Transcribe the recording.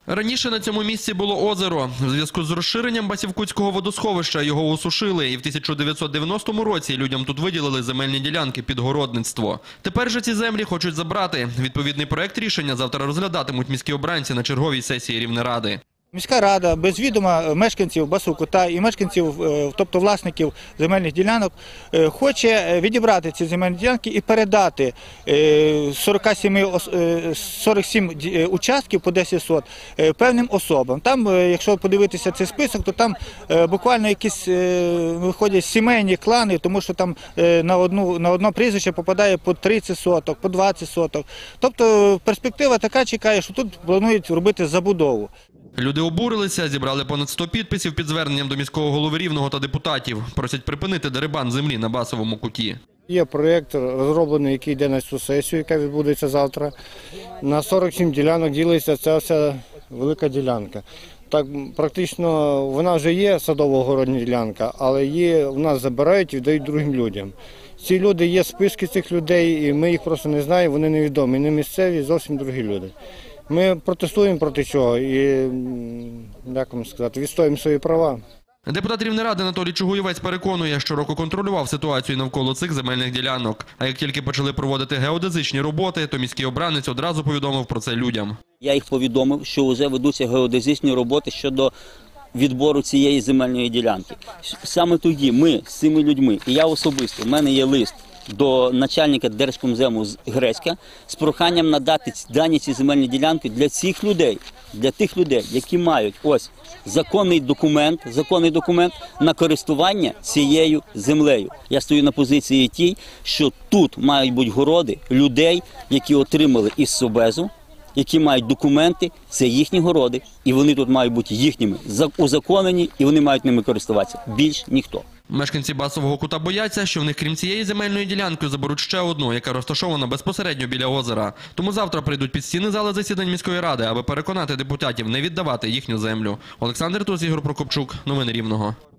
Раніше на цьому місці було озеро. В зв'язку з розширенням Басівкутського водосховища його усушили, і в 1990 році людям тут виділили земельні ділянки під городництво. Тепер же ці землі хочуть забрати. Відповідний проект рішення завтра розглядатимуть міські обранці на черговій сесії Рівнеради. Міська рада без відома мешканців Басівкута і мешканців, тобто власників земельних ділянок, хоче відібрати ці земельні ділянки і передати 47 участків по 10 сот певним особам. Там, якщо подивитися цей список, то там буквально якісь виходять сімейні клани, тому що там на одне прізвище попадає по 30 соток, по 20 соток. Тобто перспектива така чекає, що тут планують робити забудову. Люди обурилися, зібрали понад 100 підписів під зверненням до міського голови Рівного та депутатів. Просять припинити дерибан землі на Басовому куті. Є проєкт розроблений, який йде на цю сесію, яка відбудеться завтра. На 47 ділянок ділиться ця вся велика ділянка. Так, практично вона вже є садово-огородна ділянка, але її в нас забирають і віддають другим людям. Ці люди, є списки цих людей, і ми їх просто не знаємо, вони невідомі, не місцеві, зовсім другі люди. Ми протестуємо проти цього і, як вам сказати, відстоюємо свої права. Депутат Рівнеради Анатолій Чугуєвець переконує, що року контролював ситуацію навколо цих земельних ділянок. А як тільки почали проводити геодезичні роботи, то міський обранець одразу повідомив про це людям. Я їх повідомив, що вже ведуться геодезичні роботи щодо відбору цієї земельної ділянки. Саме тоді ми з цими людьми, і я особисто, в мене є лист до начальника Держкомзему з Грецька з проханням надати дані ці земельні ділянки для цих людей, для тих людей, які мають ось законний документ на користування цією землею. Я стою на позиції тій, що тут мають бути городи людей, які отримали із Собезу, які мають документи, це їхні городи, і вони тут мають бути їхніми, узаконені, і вони мають ними користуватися. Більш ніхто. Мешканці Басового кута бояться, що в них крім цієї земельної ділянки заберуть ще одну, яка розташована безпосередньо біля озера. Тому завтра прийдуть під стіни зали засідань міської ради, аби переконати депутатів не віддавати їхню землю. Олександр Туз, Ігор Прокопчук. Новини Рівного.